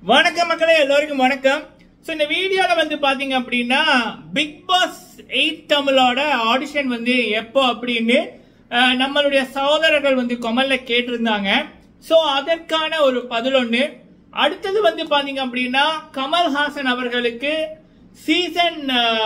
வணக்கம் மக்களே, எல்லோருக்கும் வணக்கம். ஸோ இந்த வீடியோவில் வந்து பார்த்தீங்க அப்படின்னா பிக் பாஸ் 8 தமிழோட ஆடிஷன் வந்து எப்போ அப்படின்னு நம்மளுடைய சகோதரர்கள் வந்து கமெண்ட்ல கேட்டிருந்தாங்க. ஸோ அதற்கான ஒரு பதில் ஒன்று. அடுத்தது வந்து பார்த்தீங்க அப்படின்னா கமல்ஹாசன் அவர்களுக்கு சீசன்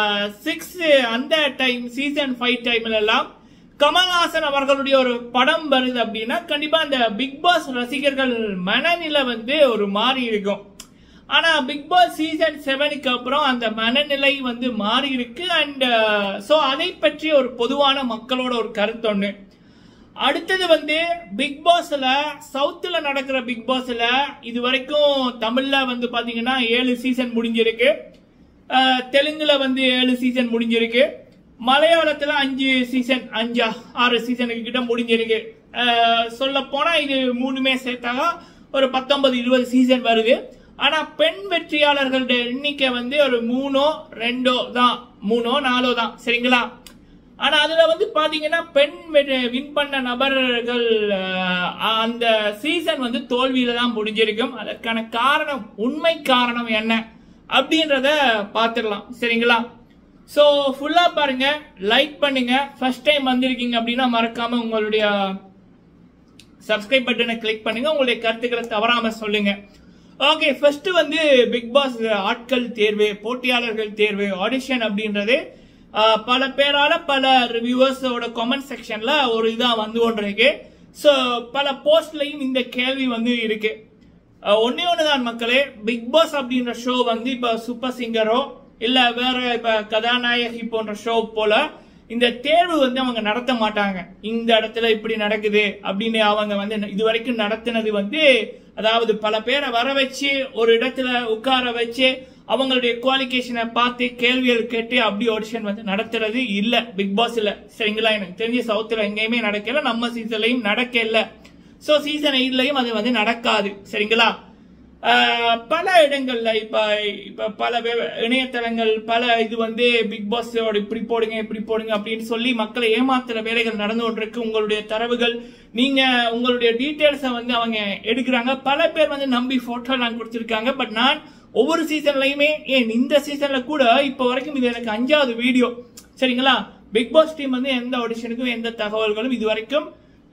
6 அந்த டைம், சீசன் 5 டைம்ல எல்லாம் கமல்ஹாசன் அவர்களுடைய ஒரு படம் வருது அப்படின்னா கண்டிப்பா அந்த பிக் பாஸ் ரசிகர்கள் மனநிலை வந்து ஒரு மாறி இருக்கும். ஆனா பிக் பாஸ் சீசன் 7க்கு அப்புறம் அந்த மனநிலை வந்து மாறி இருக்கு. அண்ட் சோ அதை பற்றி ஒரு பொதுவான மக்களோட ஒரு கருத்து ஒண்ணு. அடுத்தது வந்து பிக் பாஸ்ல சவுத்துல நடக்கிற பிக் பாஸ்ல இது வரைக்கும் தமிழ்ல வந்து பாத்தீங்கன்னா 7 சீசன் முடிஞ்சிருக்கு, தெலுங்குல வந்து 7 சீசன் முடிஞ்சிருக்கு, மலையாளத்துல 5 சீசன் 6 சீசனுக்கு கிட்ட முடிஞ்சிருக்கு. சொல்ல போனா இது மூணுமே சேர்த்தாங்க ஒரு 19-20 சீசன் வருது. ஆனா பெண் வெற்றியாளர்களுடைய எண்ணிக்கை வந்து ஒரு 3-2 தான், 3-4 தான், சரிங்களா? ஆனா அதுல வந்து பாத்தீங்கன்னா பெண் வின் பண்ண நபர்கள் அந்த சீசன் வந்து தோல்வியில தான் முடிஞ்சிருக்கும். அதற்கான காரணம், உண்மை காரணம் என்ன அப்படின்றத பாத்துடலாம், சரிங்களா? ஸோ ஃபுல்லாக பாருங்க, லைக் பண்ணுங்க. ஃபர்ஸ்ட் டைம் வந்திருக்கீங்க அப்படின்னா மறக்காம உங்களுடைய சப்ஸ்கிரைப் பட்டனை கிளிக் பண்ணுங்க. உங்களுடைய கருத்துக்களை தவறாம சொல்லுங்க. ஓகே, ஃபர்ஸ்ட் வந்து பிக் பாஸ் ஆட்கள் தேர்வு, போட்டியாளர்கள் தேர்வு, ஆடிஷன் அப்படின்றது பல பேரால பல ரிவ்யூவர்ஸோட கமெண்ட் செக்ஷன்ல ஒரு இதா வந்து கொண்டிருக்கு. ஸோ பல போஸ்ட்லையும் இந்த கேள்வி வந்து இருக்கு. ஒன்னே ஒண்ணுதான் மக்களே, பிக் பாஸ் அப்படின்ற ஷோ வந்து இப்ப சூப்பர் சிங்கரோ இல்ல வேற இப்ப கதாநாயகி போன்ற ஷோ போல இந்த தேர்வு வந்து அவங்க நடத்த மாட்டாங்க. இந்த இடத்துல இப்படி நடக்குது அப்படின்னு அவங்க வந்து இதுவரைக்கும் நடத்தினது வந்து, அதாவது பல பேரை வர வச்சு ஒரு இடத்துல உட்கார வச்சு அவங்களுடைய குவாலிஃபிகேஷனை பார்த்து கேள்விகள் கேட்டு அப்படி ஆடிஷன் வந்து நடத்துறது இல்ல பிக் பாஸ்ல, சரிங்களா? எனக்கு தெரிஞ்ச சவுத்துல எங்கேயுமே நடக்கல, நம்ம சீசன்லயும் நடக்கல. சோ சீசன் 8லயும் அது வந்து நடக்காது, சரிங்களா? பல இடங்கள்ல இப்ப பல இணையதளங்கள் பல இது வந்து பிக் பாஸ் இப்படி போடுங்க இப்படி போடுங்க அப்படின்னு சொல்லி மக்களை ஏமாத்துற வேலைகள் நடந்து கொண்டிருக்கு. உங்களுடைய தரவுகள், நீங்க உங்களுடைய டீடைல்ஸை வந்து அவங்க எடுக்கிறாங்க. பல பேர் வந்து நம்பி போட்டோ எல்லாம் கொடுத்திருக்காங்க. பட் நான் ஒவ்வொரு சீசன்லயுமே, ஏன் இந்த சீசன்ல கூட இப்ப வரைக்கும் இது எனக்கு 5வது வீடியோ, சரிங்களா? பிக் பாஸ் டீம் வந்து எந்த ஆடிஷனுக்கும் எந்த தகவல்களும் இது வரைக்கும்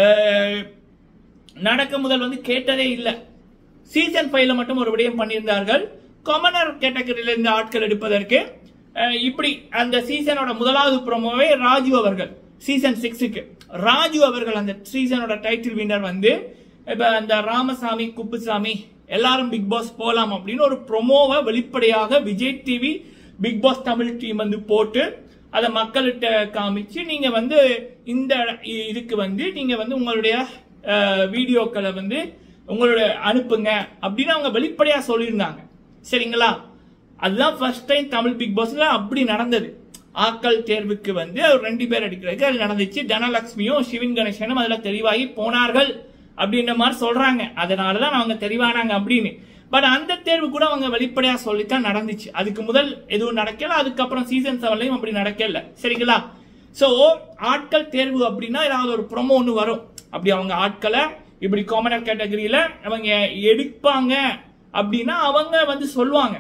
நடக்க முதல் வந்து கேட்டதே இல்லை. சீசன் 5ல மட்டும் ஒரு விடயம் பண்ணியிருந்தார்கள், காமனர் கேட்டகரியில இந்த ஆட்கள் எடுப்பதற்கு. இப்படி அந்த சீசனோட முதலாவது ப்ரோமோவே ராஜு அவர்கள் சீசன் 6க்கு ராஜு அவர்கள் அந்த சீசனோட டைட்டில் வின்னர் வந்து இப்ப அந்த ராமசாமி குப்புசாமி எல்லாரும் பிக் பாஸ் போலாம் அப்படின்னு ஒரு ப்ரோமோவை வெளிப்படையாக Vijay TV Bigg Boss Tamil team வந்து போட்டு அதை மக்கள்கிட்ட காமிச்சு, நீங்க வந்து இந்த இதுக்கு வந்து நீங்க வந்து உங்களுடைய வீடியோக்களை வந்து உங்களுடைய அனுப்புங்க அப்படின்னு அவங்க வெளிப்படையா சொல்லியிருந்தாங்க, சரிங்களா? அதுதான் ஃபர்ஸ்ட் டைம் தமிழ் பிக் பாஸ்ல அப்படி நடந்தது. ஆட்கள் தேர்வுக்கு வந்து 2 பேர் எடுக்கிறதுக்கு அது நடந்துச்சு. தனலட்சுமியும் சிவின் கணேசனும் அதுல தெளிவாகி போனார்கள் அப்படின்ற மாதிரி சொல்றாங்க. அதனாலதான் அவங்க தெளிவானாங்க அப்படின்னு. பட் அந்த தேர்வு கூட அவங்க வெளிப்படையா சொல்லித்தான் நடந்துச்சு. அதுக்கு முதல் எதுவும் நடக்கல, அதுக்கப்புறம் சீசன் 7லயும் அப்படி நடக்கல, சரிங்களா? சோ ஆட்கள் தேர்வு அப்படின்னா ஏதாவது ஒரு ப்ரோமோ ஒன்று வரும். அப்படி அவங்க ஆட்களை இப்படி காமனர் கேட்டகரியில அவங்க எடுப்பாங்க அப்படின்னா அவங்க வந்து சொல்லுவாங்க,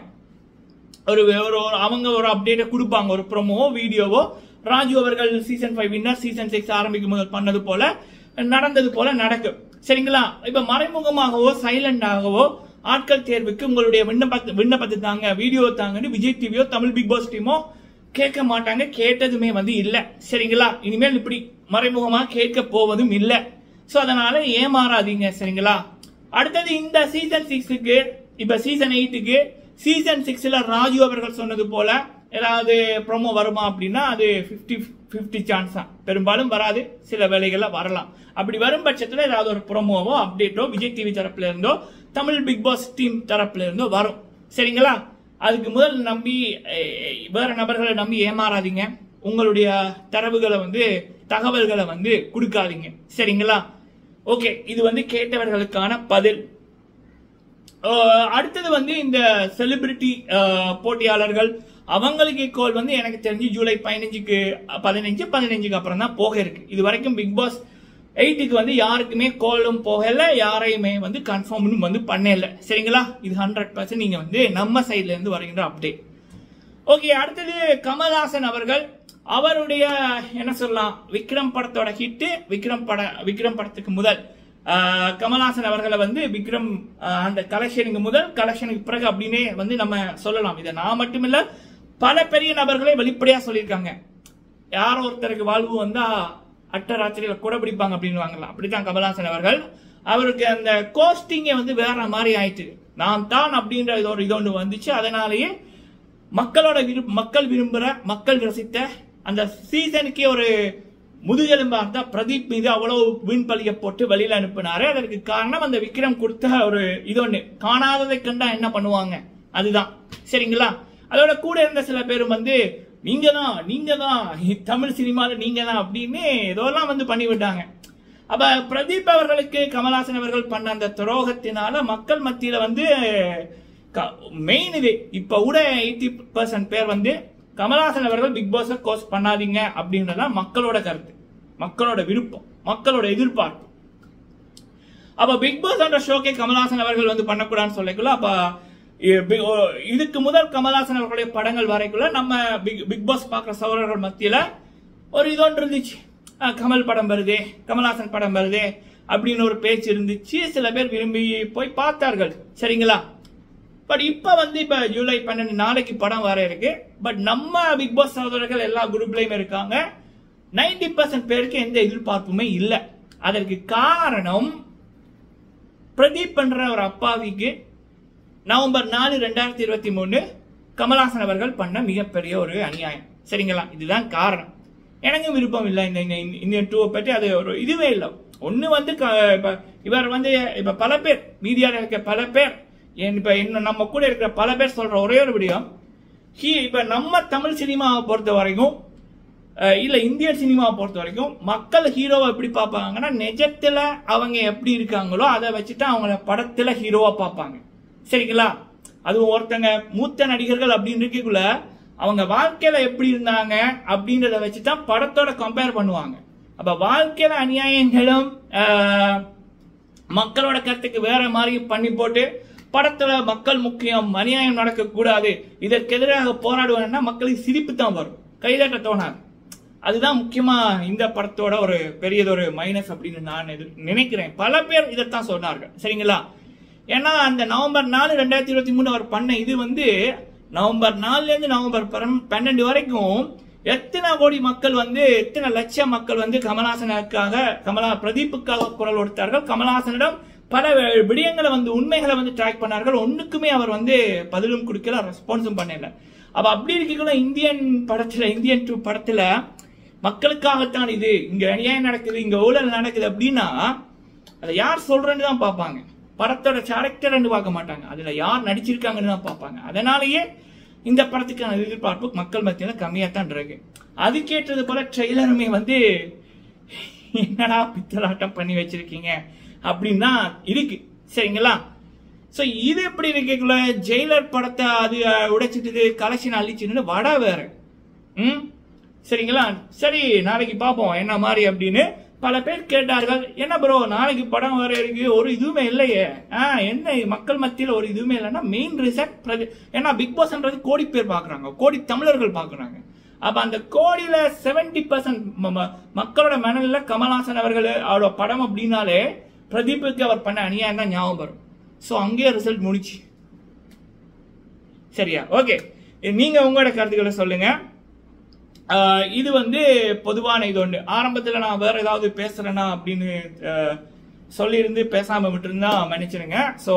அவங்க ஒரு அப்டேட்டை கொடுப்பாங்க, ஒரு ப்ரோமோவோ வீடியோவோ. ராஜு அவர்கள் சீசன் 5 வின்னர் சீசன் 6 ஆரம்பிக்கும் போது பண்ணது போல நடந்தது போல நடக்கும், சரிங்களா? இப்ப மறைமுகமாகவோ சைலண்டாகவோ ஆட்கள் தேர்வுக்கு உங்களுடைய விண்ணப்பத்தை தாங்க, வீடியோ தாங்கன்னு விஜய் டிவியோ தமிழ் பிக் பாஸ் டீமோ கேட்க மாட்டாங்க. கேட்டதுமே வந்து இல்ல, சரிங்களா? இனிமேல் இப்படி மறைமுகமா கேட்க போவதும் இல்ல. சோ அதனால ஏமாறாதீங்க, சரிங்களா? அடுத்தது இந்த சீசன் 6க்கு, இப்ப சீசன் 8க்கு சீசன் 6ல ராஜு அவர்கள் சொன்னது போல ஏதாவது ப்ரோமோ வருமா அப்படின்னா அது 50-50 சான்ஸ் தான். பெரும்பாலும் வராது, சில வேலைகள்ல வரலாம். அப்படி வரும் பட்சத்துல ஏதாவது ஒரு ப்ரோமோவோ அப்டேட்டோ விஜய் டிவி தரப்புல இருந்தோ தமிழ் பிக் பாஸ் டீம் தரப்புல இருந்தோ வரும், சரிங்களா? அதுக்கு முதல் நம்பி வேற நபர்களை நம்பி ஏமாறாதீங்க. உங்களுடைய தரவுகளை வந்து தகவல்களை வந்து கொடுக்காதீங்க, சரிங்களா? ஓகே, இது வந்து கேட்டவர்களுக்கான பதில். அடுத்தது வந்து இந்த செலிபிரிட்டி போட்டியாளர்கள் அவங்களுக்கு கோல் வந்து எனக்கு தெரிஞ்சு ஜூலை 15க்கு அப்புறம் தான் போக இருக்கு. இது வரைக்கும் பிக் பாஸ் 8க்கு வந்து யாருக்குமே கோலும் போகல, யாரையுமே வந்து கன்ஃபார்ம் வந்து பண்ணல. சரிங்களா, இது 100% நீங்க வந்து நம்ம சைட்ல இருந்து வருகின்ற அப்டேட். ஓகே, அடுத்தது கமல்ஹாசன் அவர்கள் அவருடைய என்ன சொல்லலாம், விக்ரம் படத்தோட ஹிட், விக்ரம் படத்துக்கு முதல் கமல்ஹாசன் அவர்களை வந்து விக்ரம் அந்த கலெக்ஷனுக்கு முதல் கலெக்ஷனுக்கு பிறகு அப்படின்னே வந்து நம்ம சொல்லலாம். இதை நான் மட்டுமில்ல பல பெரிய நபர்களே வெளிப்படையா சொல்லியிருக்காங்க. யாரோ ஒருத்தருக்கு வாழ்வு வந்தா அட்டராத்திரியில கூட பிடிப்பாங்க அப்படின்னு வாங்கலாம். அப்படித்தான் கமல்ஹாசன் அவர்கள், அவருக்கு அந்த கோஸ்டிங்கே வந்து வேற மாதிரி ஆயிட்டு, நான் தான் அப்படின்ற இது ஒன்று வந்துச்சு. அதனாலேயே மக்கள் விரும்புற, மக்கள் ரசித்த அந்த சீசனுக்கே ஒரு முதுகெலும்பா இருந்தா பிரதீப் மீது அவ்வளவு வீண்பலிய போட்டு வெளியில அனுப்பினாரு. அதற்கு காரணம் அந்த விக்ரம் கொடுத்த ஒரு இது ஒண்ணு, காணாததை கண்டா என்ன பண்ணுவாங்க அதுதான். சரிங்களா, அதோட கூட இருந்த சில பேரும் வந்து நீங்க தான் தமிழ் சினிமால நீங்க தான் அப்படின்னு இதெல்லாம் வந்து பண்ணிவிட்டாங்க. அப்ப பிரதீப் அவர்களுக்கு கமல்ஹாசன் அவர்கள் பண்ண அந்த துரோகத்தினால மக்கள் மத்தியில வந்து மெயின் இது இப்ப கூட 80% பேர் வந்து கமல்ஹாசன் அவர்கள் பிக் பாஸ் கோர்ஸ் பண்ணாதீங்க அப்படின்றதான் மக்களோட கருத்து, மக்களோட விருப்பம், மக்களோட எதிர்பார்ப்பு. அப்ப பிக் பாஸ் என்ற ஷோக்கே கமல்ஹாசன் அவர்கள் வந்து பண்ணக்கூடாதுன்னு சொல்லக்குள்ள, அப்ப இதுக்கு முதல் கமல்ஹாசன் அவர்களுடைய படங்கள் வரைக்குள்ள நம்ம பிக் பாஸ் பாக்குற சகோதரர்கள் மத்தியில ஒரு இதொன்று இருந்துச்சு, கமல் படம் வருதே, கமல்ஹாசன் படம் வருதே அப்படின்னு ஒரு பேச்சு இருந்துச்சு. சில பேர் விரும்பி போய் பார்த்தார்கள். சரிங்களா, பட் இப்ப வந்து இப்ப ஜூலை 12 நாளைக்கு படம் வர இருக்கு. பட் நம்ம பிக் பாஸ் சகோதரர்கள் எல்லா குரூப்லயும் இருக்காங்க. 90% பேருக்கு எந்த எதிர்பார்ப்புமே இல்லை. அதற்கு காரணம் பிரதீப் என்ற ஒரு அப்பாவிக்கு நவம்பர் 4, 2023 கமல்ஹாசன் அவர்கள் பண்ண மிகப்பெரிய ஒரு அநியாயம். சரிங்களா, இதுதான் காரணம். எனக்கும் விருப்பம் இல்லை இந்த இந்தியன் 2 பற்றி, அது ஒரு இதுவே இல்லை. ஒண்ணு வந்து இவர் வந்து இப்ப பல பேர் மீடியாவில் இருக்க பல பேர், இப்ப இன்னும் நம்ம கூட இருக்கிற பல பேர் சொல்ற ஒரே ஒரு விடயம், இப்ப நம்ம தமிழ் சினிமாவை பொறுத்த வரைக்கும் இல்ல இந்தியன் சினிமாவை பொறுத்த வரைக்கும் மக்கள் ஹீரோவை எப்படி பார்ப்பாங்கன்னா, நிஜத்துல அவங்க எப்படி இருக்காங்களோ அதை வச்சுட்டு அவங்கள படத்துல ஹீரோவா பார்ப்பாங்க. சரிங்களா, அதுவும் ஒருத்தங்க மூத்த நடிகர்கள் அப்படின்னு இருக்கக்குள்ள அவங்க வாழ்க்கையில எப்படி இருந்தாங்க அப்படின்றத வச்சுதான் படத்தோட கம்பேர் பண்ணுவாங்க. அப்ப வாழ்க்கையில அநியாயங்களும் மக்களோட கருத்துக்கு வேற மாதிரி பண்ணி போட்டு படத்துல மக்கள் முக்கியம், அநியாயம் நடக்க கூடாது, இதற்கு எதிராக போராடுவாங்கன்னா மக்களுக்கு சிரிப்பு தான் வரும், கைதட்ட தோணாது. அதுதான் முக்கியமா இந்த படத்தோட ஒரு பெரியதொரு மைனஸ் அப்படின்னு நான் நினைக்கிறேன். பல பேர் இதைத்தான் சொன்னார்கள். சரிங்களா, ஏன்னா அந்த நவம்பர் 4, 2023 அவர் பண்ண இது வந்து நவம்பர் 4ல இருந்து நவம்பர் 12 வரைக்கும் எத்தனை கோடி மக்கள் வந்து, எத்தனை லட்சம் மக்கள் வந்து கமல்ஹாசனுக்காக பிரதீப்புக்காக குரல் கொடுத்தார்கள். கமல்ஹாசனிடம் பல விடயங்களை வந்து உண்மைகளை வந்து ட்ராக் பண்ணார்கள். ஒண்ணுக்குமே அவர் வந்து பதிலும் கொடுக்கல, ரெஸ்பான்ஸும் பண்ணல. அப்ப அப்படி இருக்கக்குள்ள இந்தியன் 2 படத்துல மக்களுக்காகத்தான் இது, இங்க அநியாயம் நடக்குது, இங்க ஊழல் நடக்குது அப்படின்னா அதை யார் சொல்றேன்னு தான் பார்ப்பாங்க, படத்தோட கேரக்டர் பார்க்க மாட்டாங்க, அதுல யார் நடிச்சிருக்காங்கன்னு தான் பார்ப்பாங்க. அதனாலேயே இந்த படத்துக்கான எதிர்பார்ப்பு மக்கள் மத்தியில கம்மியா தான் இருக்கு. அதுக்கேற்றது போல ட்ரெய்லருமே வந்து என்னடா பித்தலாட்டம் பண்ணி வச்சிருக்கீங்க அப்படின்னா இருக்கு. சரிங்களா, சோ இது எப்படி இருக்கக்குள்ள ஜெயிலர் படத்தை அது உடைச்சிட்டு கலெக்ஷன் அழிச்சுன்னு வடை வேற. சரிங்களா, சரி நாளைக்கு பார்ப்போம் என்ன மாதிரி அப்படின்னு பல பேர் கேட்டார்கள். என்ன ப்ரோ நாளைக்கு படம் வர இருக்கு, ஒரு இதுவுமே இல்லையே, என்ன மக்கள் மத்தியில் ஒரு இதுவுமே இல்லைன்னா மெயின் ரீசன் ஏன்னா பிக் பாஸ்ன்றது கோடி பேர் பாக்குறாங்க, கோடி தமிழர்கள் பாக்குறாங்க. அப்ப அந்த கோடியில 70% மக்களோட மனநில கமல்ஹாசன் அவர்கள் அவரோட படம் அப்படின்னாலே பிரதீப்புக்கு அவர் பண்ண அநியாயம் தான் ஞாபகம் வரும். சோ அங்கேயே ரிசல்ட் முடிச்சு. சரியா, ஓகே, நீங்க உங்களோட கருத்துக்களை சொல்லுங்க. இது வந்து பொதுவான இது ஒன்று. ஆரம்பத்தில் நான் வேற ஏதாவது பேசுறேன்னா அப்படின்னு சொல்லியிருந்து பேசாம விட்டுருந்தா மன்னிச்சிருங்க. ஸோ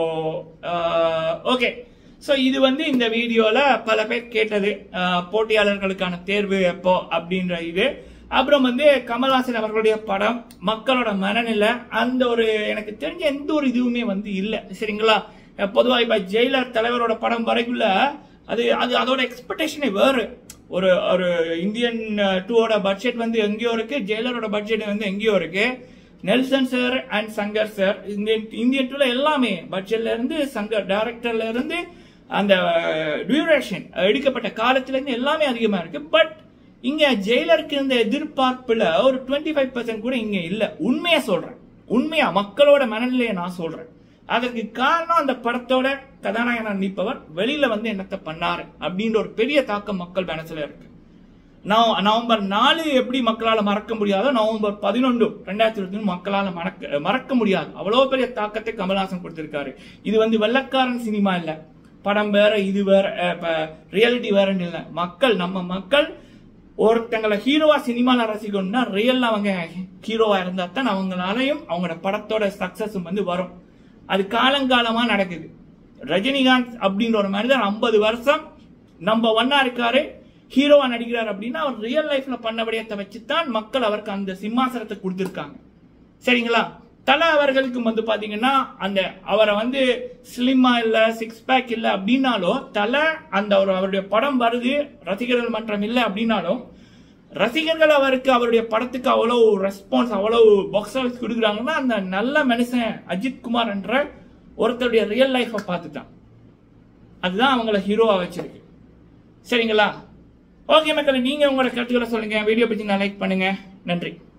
ஓகே, ஸோ இது வந்து இந்த வீடியோல பல பேர் கேட்டது போட்டியாளர்களுக்கான தேர்வு எப்போ அப்படின்ற இது. அப்புறம் வந்து கமல்ஹாசன் அவர்களுடைய படம், மக்களோட மனநிலை, அந்த ஒரு எனக்கு தெரிஞ்ச எந்த ஒரு இதுவுமே வந்து இல்லை. சரிங்களா, பொதுவாக இப்ப ஜெயிலர் தலைவரோட படம் வரைக்குள்ள அது அதோட எக்ஸ்பெக்டேஷனே வேறு. ஒரு இந்தியன் 2 பட்ஜெட் வந்து எங்கேயோ இருக்கு, ஜெயிலரோட பட்ஜெட் வந்து எங்கேயோ இருக்கு. Nelson sir and Shankar sir Indian 2ல எல்லாமே பட்ஜெட்ல இருந்து சங்கர் டைரக்டர்ல இருந்து அந்த டியூரேஷன் எடுக்கப்பட்ட காலத்துல இருந்து எல்லாமே அதிகமா இருக்கு. பட் இங்க ஜெயிலருக்கு இருந்த எதிர்பார்ப்புல ஒரு 25% கூட இங்க இல்ல. உண்மையா சொல்றேன், உண்மையா மக்களோட மனநிலையை நான் சொல்றேன். அதற்கு காரணம் அந்த படத்தோட கதாநாயகனா நடிப்பவர் வெளியில வந்து என்னத்த பண்ணாரு அப்படின்ற ஒரு பெரிய தாக்கம் மக்கள் மனசுல இருக்கு. நவம்பர் 4 எப்படி மக்களால மறக்க முடியாதோ நவம்பர் 11 2021 மக்களால மறக்க முடியாது. அவ்வளவு பெரிய தாக்கத்தை கமல்ஹாசன் கொடுத்திருக்காரு. இது வந்து வெள்ளக்காரன் சினிமா இல்ல, படம் வேற, இது வேற, ரியாலிட்டி வேறன்னு இல்ல. மக்கள், நம்ம மக்கள் ஒருத்தங்களை ஹீரோவா சினிமால ரசிக்கணும்னா ரியல்ல அவங்க ஹீரோவா இருந்தா தான் அவங்களாலையும் அவங்களோட படத்தோட சக்சஸும் வந்து வரும். அது காலங்காலமா நடக்குது. ரஜினிகாந்த் அப்படின்ற ஒரு மனிதர் 50 வருஷம் நம்பர் 1 இருக்காரு, ஹீரோவா நடிக்கிறார் அப்படின்னா அவர் ரியல் லைஃப்ல பண்ண விடயத்தை வச்சுதான் மக்கள் அவருக்கு அந்த சிம்மாசனத்தை கொடுத்திருக்காங்க. சரிங்களா? தலை அவர்களுக்கு வந்து பாத்தீங்கன்னா அந்த அவரை வந்து ஸ்லிம்மா இல்ல, 6 பேக் இல்ல அப்படின்னாலும் தலை அந்த அவருடைய படம் வருது, ரசிகர்கள் மன்றம் இல்ல அப்படின்னாலும் ரசிகர்கள் அவருக்கு அவருடைய படத்துக்கு அவ்வளவு ரெஸ்பான்ஸ், அவ்வளவு பாக்ஸ் ஆஃபீஸ் கொடுக்குறாங்கன்னா அந்த நல்ல மனுஷன் அஜித் குமார் என்ற ஒருத்தருடைய ரியல் லைஃபை பார்த்துட்டான். அதுதான் அவங்கள ஹீரோவா வச்சிருக்கு. சரிங்களா? ஓகே மக்களே, நீங்க உங்களோட கருத்துக்களை சொல்லுங்க. வீடியோ பத்தி லைக் பண்ணுங்க. நன்றி.